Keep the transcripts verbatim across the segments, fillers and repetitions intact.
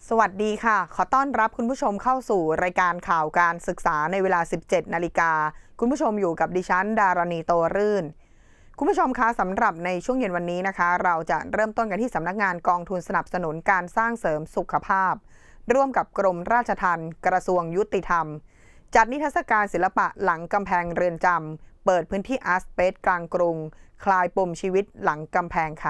สวัสดีค่ะขอต้อนรับคุณผู้ชมเข้าสู่รายการข่าวการศึกษาในเวลา สิบเจ็ด นาฬิกาคุณผู้ชมอยู่กับดิฉันดารณีโตรื่นคุณผู้ชมคะสำหรับในช่วงเย็นวันนี้นะคะเราจะเริ่มต้นกันที่สำนักงานกองทุนสนับสนุนการสร้างเสริมสุขภาพร่วมกับกรมราชทัณฑ์กระทรวงยุติธรรมจัดนิทรรศการศิลปะหลังกำแพงเรือนจำเปิดพื้นที่อาร์ตสเปซกลางกรุงคลายปมชีวิตหลังกำแพงค่ะ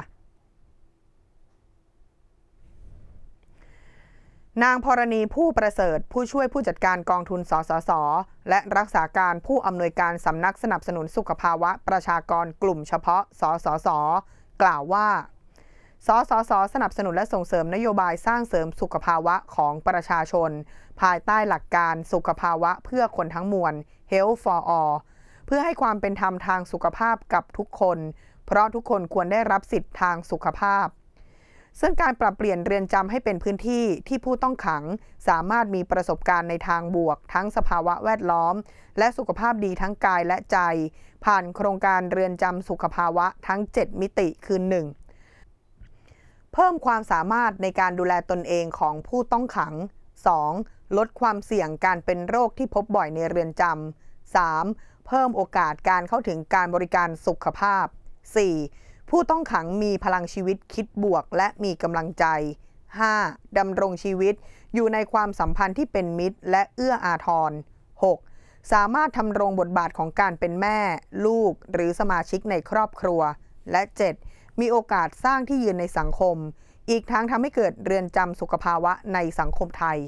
นางพรณีผู้ประเสริฐผู้ช่วยผู้จัดการกองทุนสสสและรักษาการผู้อำนวยการสำนักสนับสนุนสุขภาวะประชากรกลุ่มเฉพาะสสสกล่าวว่าสสสสนับสนุนและส่งเสริมนโยบายสร้างเสริมสุขภาวะของประชาชนภายใต้หลักการสุขภาวะเพื่อคนทั้งมวล Health for All เพื่อให้ความเป็นธรรมทางสุขภาพกับทุกคนเพราะทุกคนควรได้รับสิทธิทางสุขภาพซึ่งการปรับเปลี่ยนเรือนจำให้เป็นพื้นที่ที่ผู้ต้องขังสามารถมีประสบการณ์ในทางบวกทั้งสภาวะแวดล้อมและสุขภาพดีทั้งกายและใจผ่านโครงการเรือนจำสุขภาวะทั้งเจ็ดมิติคือ หนึ่ง เพิ่มความสามารถในการดูแลตนเองของผู้ต้องขัง สอง ลดความเสี่ยงการเป็นโรคที่พบบ่อยในเรือนจำ สาม เพิ่มโอกาสการเข้าถึงการบริการสุขภาพ สี่ผู้ต้องขังมีพลังชีวิตคิดบวกและมีกำลังใจ ห้า ดำรงชีวิตอยู่ในความสัมพันธ์ที่เป็นมิตรและเอื้ออาทร หก สามารถทำรงบทบาทของการเป็นแม่ลูกหรือสมาชิกในครอบครัวและ เจ็ด มีโอกาสสร้างที่ยืนในสังคมอีกทั้งทำให้เกิดเรือนจำสุขภาวะในสังคมไทย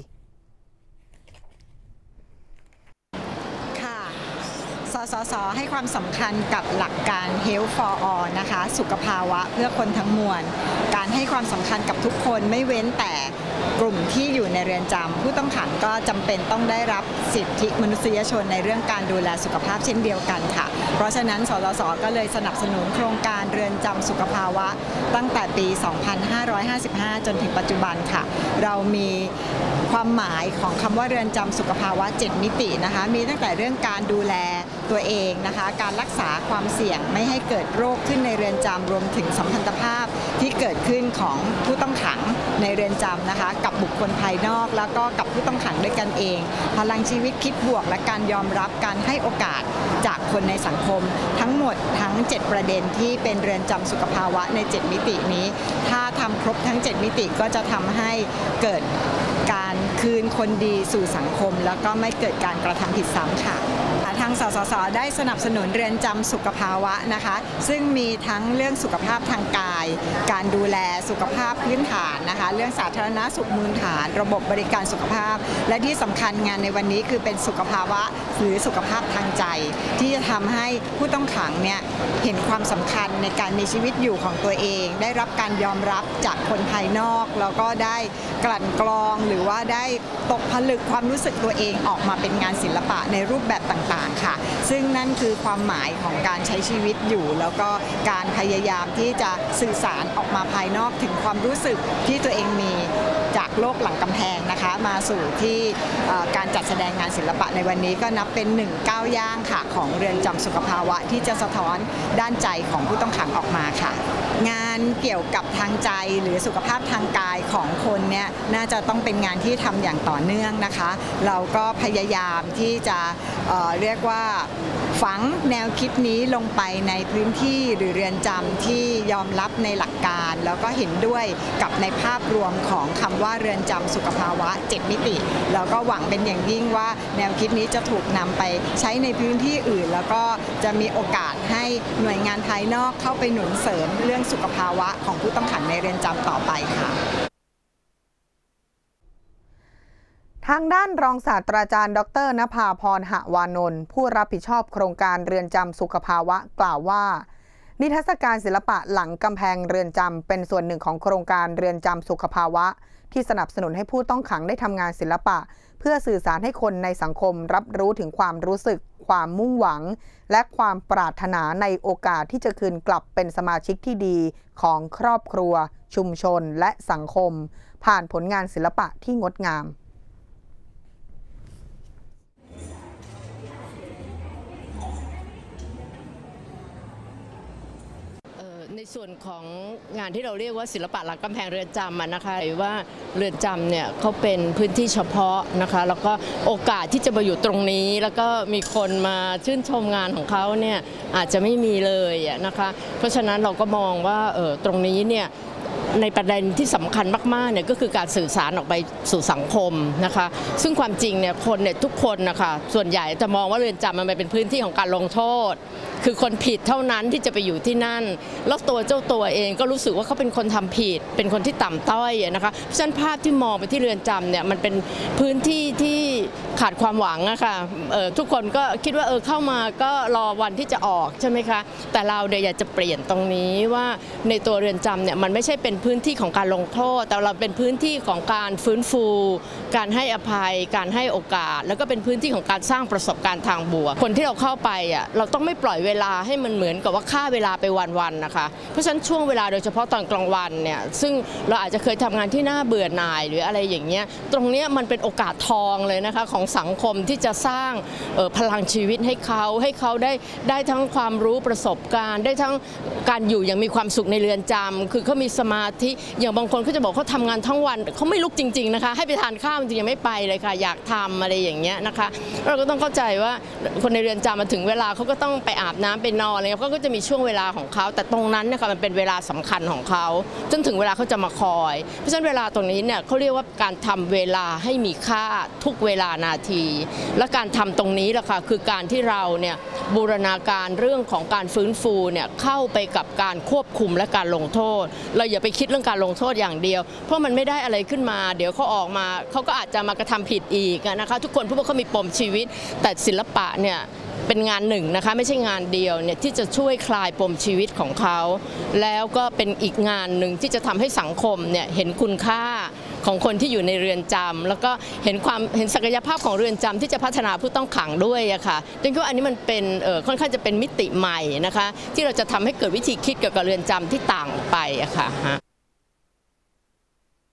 สสสให้ความสำคัญกับหลักการ Health for All นะคะสุขภาวะเพื่อคนทั้งมวลการให้ความสำคัญกับทุกคนไม่เว้นแต่กลุ่มที่อยู่ในเรือนจำผู้ต้องขังก็จำเป็นต้องได้รับสิทธิมนุษยชนในเรื่องการดูแลสุขภาพเช่นเดียวกันค่ะเพราะฉะนั้นสสสก็เลยสนับสนุนโครงการเรือนจำสุขภาวะตั้งแต่ปี สองพันห้าร้อยห้าสิบห้า จนถึงปัจจุบันค่ะเรามีความหมายของคำว่าเรือนจำสุขภาวะเจ็ดมิตินะคะมีตั้งแต่เรื่องการดูแลตัวเองนะคะการรักษาความเสี่ยงไม่ให้เกิดโรคขึ้นในเรือนจำรวมถึงสัมพันธภาพที่เกิดขึ้นของผู้ต้องขังในเรือนจำนะคะกับบุคคลภายนอกแล้วก็กับผู้ต้องขังด้วยกันเองพลังชีวิตคิดบวกและการยอมรับการให้โอกาสจากคนในสังคมทั้งหมดทั้งเจ็ดประเด็นที่เป็นเรือนจำสุขภาวะในเจ็ดมิตินี้ถ้าทำครบทั้งเจ็ดมิติก็จะทำให้เกิดการคืนคนดีสู่สังคมแล้วก็ไม่เกิดการกระทำผิดซ้ำค่ะทางสสสได้สนับสนุนเรือนจำสุขภาวะนะคะซึ่งมีทั้งเรื่องสุขภาพทางกายการดูแลสุขภาพพื้นฐานนะคะเรื่องสาธารณสุขมูลฐานระบบบริการสุขภาพและที่สำคัญงานในวันนี้คือเป็นสุขภาวะหรือสุขภาพทางใจที่จะทำให้ผู้ต้องขังเนี่ยเห็นความสำคัญในการมีชีวิตอยู่ของตัวเองได้รับการยอมรับจากคนภายนอกแล้วก็ได้กลั่นกรองหรือว่าได้ตกผลึกความรู้สึกตัวเองออกมาเป็นงานศิลปะในรูปแบบต่างๆค่ะซึ่งนั่นคือความหมายของการใช้ชีวิตอยู่แล้วก็การพยายามที่จะสื่อสารออกมาภายนอกถึงความรู้สึกที่ตัวเองมีจากโลกหลังกำแพงนะคะมาสู่ที่การจัดแสดงงานศิลปะในวันนี้ก็นับเป็นหนึ่งก้าวย่างค่ะของเรือนจำสุขภาวะที่จะสะท้อนด้านใจของผู้ต้องขังออกมาค่ะงานเกี่ยวกับทางใจหรือสุขภาพทางกายของคนเนี่ยน่าจะต้องเป็นงานที่ทำอย่างต่อเนื่องนะคะเราก็พยายามที่จะ เอ่อ เรียกว่าฝังแนวคิดนี้ลงไปในพื้นที่หรือเรือนจำที่ยอมรับในหลักการแล้วก็เห็นด้วยกับในภาพรวมของคำว่าเรือนจำสุขภาวะเจ็ดมิติแล้วก็หวังเป็นอย่างยิ่งว่าแนวคิดนี้จะถูกนำไปใช้ในพื้นที่อื่นแล้วก็จะมีโอกาสให้หน่วยงานภายนอกเข้าไปหนุนเสริมเรื่องสุขภาวะของผู้ต้องขังในเรือนจำต่อไปค่ะทางด้านรองศาสตราจารย์ดร.ณภาพร หวานนท์ผู้รับผิดชอบโครงการเรือนจำสุขภาวะกล่าวว่านิทรรศการศิลปะหลังกำแพงเรือนจำเป็นส่วนหนึ่งของโครงการเรือนจำสุขภาวะที่สนับสนุนให้ผู้ต้องขังได้ทำงานศิลปะเพื่อสื่อสารให้คนในสังคมรับรู้ถึงความรู้สึกความมุ่งหวังและความปรารถนาในโอกาสที่จะคืนกลับเป็นสมาชิกที่ดีของครอบครัวชุมชนและสังคมผ่านผลงานศิลปะที่งดงามในส่วนของงานที่เราเรียกว่าศิลปะหลังกำแพงเรือนจำนะคะหรือว่าเรือนจำเนี่ยเขาเป็นพื้นที่เฉพาะนะคะแล้วก็โอกาสที่จะมาอยู่ตรงนี้แล้วก็มีคนมาชื่นชมงานของเขาเนี่ยอาจจะไม่มีเลยนะคะเพราะฉะนั้นเราก็มองว่าเออตรงนี้เนี่ยในประเด็นที่สำคัญมากๆเนี่ยก็คือการสื่อสารออกไปสู่สังคมนะคะซึ่งความจริงเนี่ยคนเนี่ยทุกคนนะคะส่วนใหญ่จะมองว่าเรือนจำมันเป็นพื้นที่ของการลงโทษคือคนผิดเท่านั้นที่จะไปอยู่ที่นั่นแล้วตัวเจ้าตัวเองก็รู้สึกว่าเขาเป็นคนทำผิดเป็นคนที่ต่ำต้อยนะคะเพราะฉะนั้นภาพที่มองไปที่เรือนจำเนี่ยมันเป็นพื้นที่ที่ขาดความหวังอะค่ะทุกคนก็คิดว่าเออเข้ามาก็รอวันที่จะออกใช่ไหมคะแต่เราเนี่ยอยากจะเปลี่ยนตรงนี้ว่าในตัวเรือนจำเนี่ยมันไม่ใช่เป็นพื้นที่ของการลงโทษแต่เราเป็นพื้นที่ของการฟื้นฟูการให้อภัยการให้โอกาสแล้วก็เป็นพื้นที่ของการสร้างประสบการณ์ทางบวกคนที่เราเข้าไปอ่ะเราต้องไม่ปล่อยเวลาให้มันเหมือนกับว่าฆ่าเวลาไปวันๆนะคะเพราะฉะนั้นช่วงเวลาโดยเฉพาะตอนกลางวันเนี่ยซึ่งเราอาจจะเคยทำงานที่น่าเบื่อหน่ายหรืออะไรอย่างเงี้ยตรงนี้มันเป็นโอกาสทองเลยนะคะของสังคมที่จะสร้างพลังชีวิตให้เขาให้เขาได้ได้ทั้งความรู้ประสบการณ์ได้ทั้งการอยู่อย่างมีความสุขในเรือนจำคือเขามีสมาธิอย่างบางคนเขาจะบอกเขาทำงานทั้งวันเขาไม่ลุกจริงๆนะคะให้ไปทานข้าวจริงๆยังไม่ไปเลยค่ะอยากทำอะไรอย่างเงี้ยนะคะเราก็ต้องเข้าใจว่าคนในเรือนจำมาถึงเวลาเขาก็ต้องไปอาบน้ำไปนอนอะไรเขาก็จะมีช่วงเวลาของเขาแต่ตรงนั้นเนี่ยค่ะมันเป็นเวลาสำคัญของเขาจนถึงเวลาเขาจะมาคอยเพราะฉะนั้นเวลาตรงนี้เนี่ยเขาเรียกว่าการทำเวลาให้มีค่าทุกเวลานาทีและการทำตรงนี้แหละค่ะคือการที่เราเนี่ยบูรณาการเรื่องของการฟื้นฟูเนี่ยเข้าไปกับการควบคุมและการลงโทษเราอย่าไปคิดเรื่องการลงโทษอย่างเดียวเพราะมันไม่ได้อะไรขึ้นมาเดี๋ยวเขาออกมาเขาก็อาจจะมากระทำผิดอีกนะคะทุกคนพวกเขามีปมชีวิตแต่ศิลปะเนี่ยเป็นงานหนึ่งนะคะไม่ใช่งานเดียวเนี่ยที่จะช่วยคลายปมชีวิตของเขาแล้วก็เป็นอีกงานหนึ่งที่จะทำให้สังคมเนี่ยเห็นคุณค่าของคนที่อยู่ในเรือนจำแล้วก็เห็นความเห็นศักยภาพของเรือนจำที่จะพัฒนาผู้ต้องขังด้วยอะค่ะดังนั้นอันนี้มันเป็นเอ่อค่อนข้างจะเป็นมิติใหม่นะคะที่เราจะทำให้เกิดวิธีคิดเกี่ยวกับเรือนจำที่ต่างไปอะค่ะ